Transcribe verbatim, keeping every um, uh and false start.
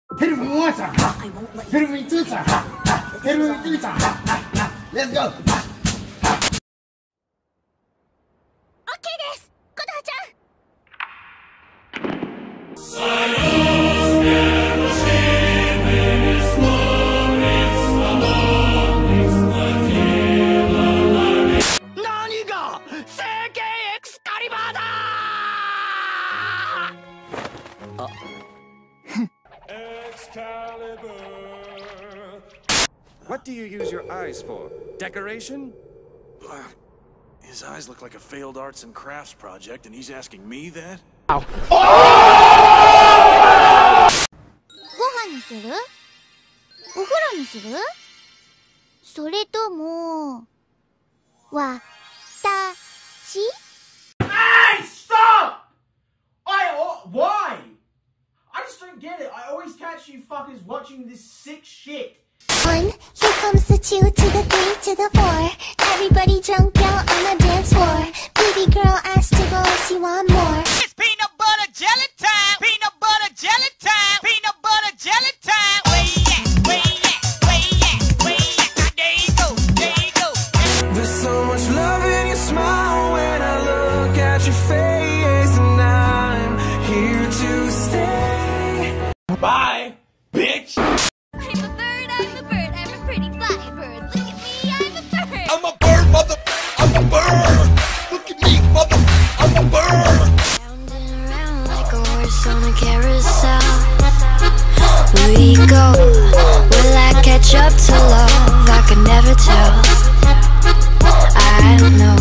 Hit it from one side. I won't let Hit it from two sides. Hit it from three sides. Let's go. Okay です。コタちゃん。何が整形エクスカリバーだ。あ。 What do you use your eyes for? Decoration? Uh, his eyes look like a failed arts and crafts project, and he's asking me that? Ow.ご飯にする？お風呂にする？それとも、わたし？ Hey, stop! I, oh, why? I just don't get it. I always catch you fuckers watching this sick shit. One, here comes the two to the three to the four. Everybody drunk out on the dance floor. Baby girl asked to go if she want more. It's peanut butter jelly time. Peanut butter jelly time. Peanut butter jelly time. Where you at? Where you at? Where you at? Where you at? Now there you go. There you go. There's so much love in your smile when I look at your face, and I'm here to stay. Bye, bitch. I'm a bird, I'm a bird, I'm a pretty fly bird. Look at me, I'm a bird. I'm a bird, mother. I'm a bird. Look at me, mother. I'm a bird. Round and around like a horse on a carousel. We go. Will I catch up to love? I can never tell. I know.